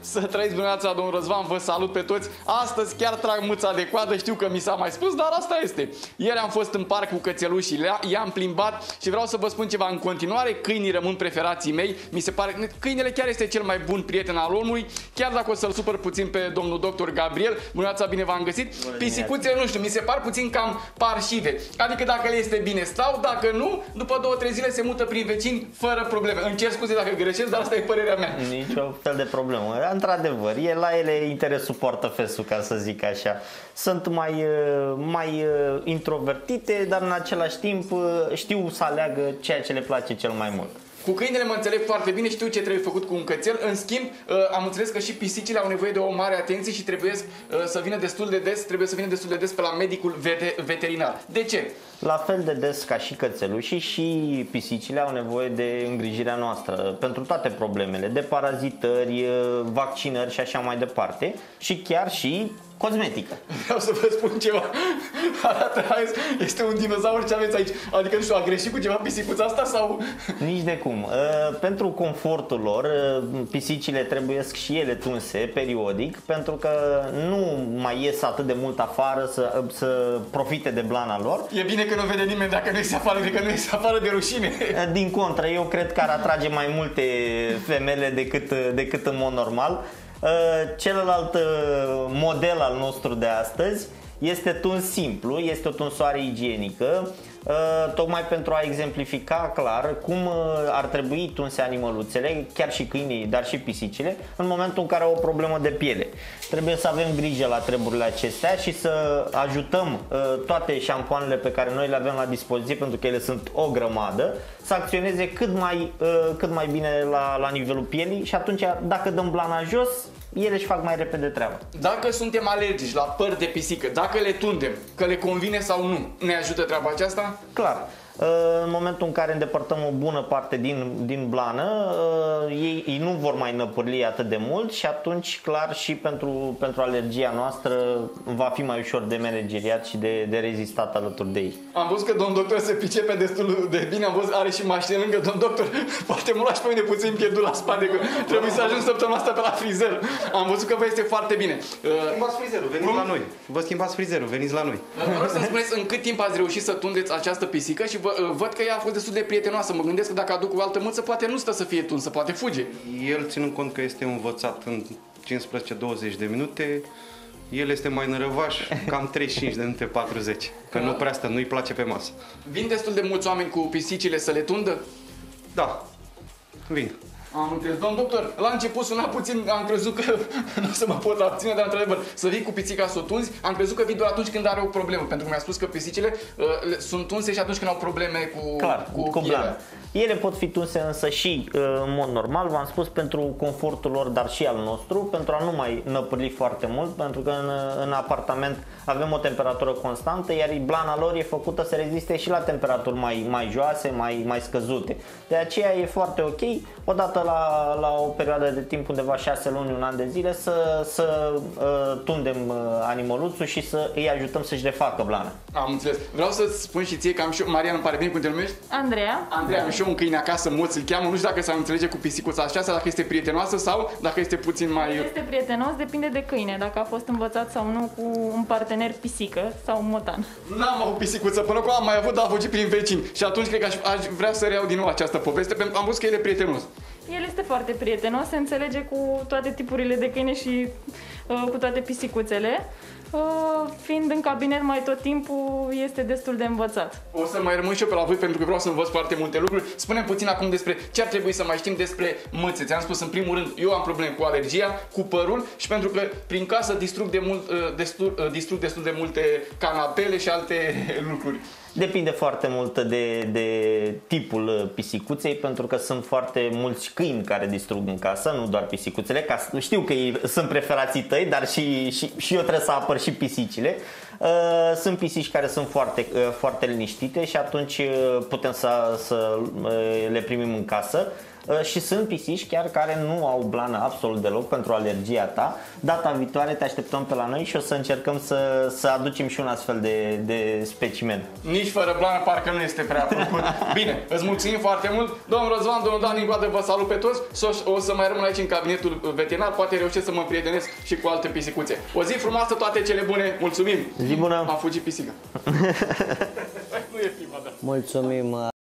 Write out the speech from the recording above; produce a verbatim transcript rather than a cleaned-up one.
Să trăiți dimineața, domnul Răzvan, vă salut pe toți. Astăzi chiar trag mâța de coadă, știu că mi s-a mai spus, dar asta este. Ieri am fost în parc cu cățelușii, i-am plimbat și vreau să vă spun ceva în continuare. Câinii rămân preferații mei. Mi se pare că câinele chiar este cel mai bun prieten al omului, chiar dacă o să-l supăr puțin pe domnul doctor Gabriel. Dimineața, bine v-am găsit. Pisicuțele, nu știu, mi se par puțin cam parșive. Adică dacă le este bine stau, dacă nu, după două, trei zile se mută prin vecini fără probleme. Îmi cer scuze dacă greșesc, dar asta e părerea mea. Nici o fel de problemă. Într-adevăr, e la ele interesul poartă fesul, ca să zic așa. Sunt mai, mai introvertite, dar în același timp știu să aleagă ceea ce le place cel mai mult. Cu câinele mă înțeleg foarte bine, știu ce trebuie făcut cu un cățel. În schimb, am înțeles că și pisicile au nevoie de o mare atenție și trebuie să vină destul de des, trebuie să vină destul de des pe la medicul veterinar. De ce? La fel de des ca și cățelușii, și pisicile au nevoie de îngrijirea noastră pentru toate problemele, de parazitări, vaccinări și așa mai departe, și chiar și cosmetică. Vreau să vă spun ceva. Arată, este un dinozaur ce aveți aici. Adică, nu știu, a greșit cu ceva pisicuța asta sau... Nici de cum. Pentru confortul lor, pisicile trebuie și ele tunse periodic, pentru că nu mai ies atât de mult afară să, să profite de blana lor. E bine că nu vede nimeni dacă nu iese afară, că nu iese afară de rușine. Din contră, eu cred că ar atrage mai multe femele decât, decât în mod normal. Celălalt model al nostru de astăzi este tuns simplu, este o tunsoare igienică, tocmai pentru a exemplifica clar cum ar trebui tunse animăluțele, chiar și câinii, dar și pisicile, în momentul în care au o problemă de piele. Trebuie să avem grijă la treburile acestea și să ajutăm toate șampoanele pe care noi le avem la dispoziție, pentru că ele sunt o grămadă, să acționeze cât mai, cât mai bine la, la nivelul pielii, și atunci, dacă dăm blana jos, ele își fac mai repede treaba. Dacă suntem alergici la păr de pisică, dacă le tundem, că le convine sau nu, ne ajută treaba aceasta? Clar. În momentul în care îndepărtăm o bună parte din, din blană, ei, ei nu vor mai năpârli atât de mult și atunci, clar, și pentru, pentru alergia noastră va fi mai ușor de manageriat și de, de rezistat alături de ei. Am văzut că domn doctor se pricepe destul de bine, am văzut, are și mașină lângă. Domn doctor, poate mă lași pe mine puțin pierdut la spate, că trebuie să ajung săptămâna asta pe la frizer. Am văzut că vă este foarte bine. Schimbați frizerul, veniți Cum? la noi. Vă schimbați frizerul, veniți la noi. Vreau să-mi spuneți în cât timp ați reușit să tundeți această pisică și văd că ea a fost destul de prietenoasă. Mă gândesc că dacă aduc o altă mâță, poate nu stă să fie tunsă, poate fuge. El, ținând cont că este învățat în cincisprezece douăzeci de minute, el este mai nărăvaș, cam treizeci și cinci de minute, patruzeci. Că nu prea stă, nu-i place pe masă. Vin destul de mulți oameni cu pisicile să le tundă? Da, vin. Am înțeles. Domn doctor, la început suna puțin, am crezut că nu o să mă pot abține, dar într-adevăr, să vii cu pisica să o tunzi, am crezut că vii doar atunci când are o problemă, pentru că mi-a spus că pisicile uh, sunt tunse și atunci când au probleme cu, Clar, cu, cu pielea. Ele pot fi tunse însă și uh, în mod normal, v-am spus, pentru confortul lor, dar și al nostru, pentru a nu mai năpârli foarte mult, pentru că în, în apartament avem o temperatură constantă, iar blana lor e făcută să reziste și la temperaturi mai, mai joase, mai, mai scăzute. De aceea e foarte ok, odată la, la o perioadă de timp, undeva șase luni, un an de zile, să, să uh, tundem uh, animăluțul și să îi ajutăm să-și refacă blana. Am înțeles. Vreau să-ți spun și ție că am și eu, Marian, îmi pare bine cum te numești? Andreea. Andreea, am și eu un câine acasă, Moț îl cheamă, nu știu dacă s-ar înțelege cu pisicuța aceasta, dacă este prietenoasă sau dacă este puțin mai... Este prietenos, depinde de câine, dacă a fost învățat sau nu cu un partener pisică sau motan. N-am avut pisicuță până acum, am mai avut, dar a fugit prin vecini și atunci cred că aș, aș vrea să reiau din nou această poveste, pentru că am văzut că el e prietenos. El este foarte prietenos, se înțelege cu toate tipurile de câine și uh, cu toate pisicuțele. Uh, fiind în cabinet mai tot timpul, este destul de învățat. O să mai rămân și eu pe la voi pentru că vreau să învăț foarte multe lucruri. Spune-mi puțin acum despre ce ar trebui să mai știm despre mâțe. Ți-am spus în primul rând, eu am probleme cu alergia, cu părul și pentru că prin casă distrug, de mult, uh, destul, uh, distrug destul de multe canapele și alte lucruri. Depinde foarte mult de, de tipul pisicuței, pentru că sunt foarte mulți câini care distrug în casă, nu doar pisicuțele. Ca, știu că ei sunt preferații tăi, dar și, și, și eu trebuie să apăr și pisicile. Uh, sunt pisici care sunt foarte, uh, foarte liniștite și atunci uh, putem să, să uh, le primim în casă. Și sunt pisici chiar care nu au blană absolut deloc pentru alergia ta. Data viitoare te așteptăm pe la noi și o să încercăm să, să aducem și un astfel de, de specimen. Nici fără blană parcă nu este prea plăcut. Bine, îți mulțumim foarte mult. Domnul Răzvan, domnul Dan Nicoadă, vă salut pe toți. O să mai rămân aici în cabinetul veterinar. Poate reușesc să mă prietenesc și cu alte pisicuțe. O zi frumoasă, toate cele bune. Mulțumim. Zi bună. A fugit pisica. Nu e prima dată. Mulțumim.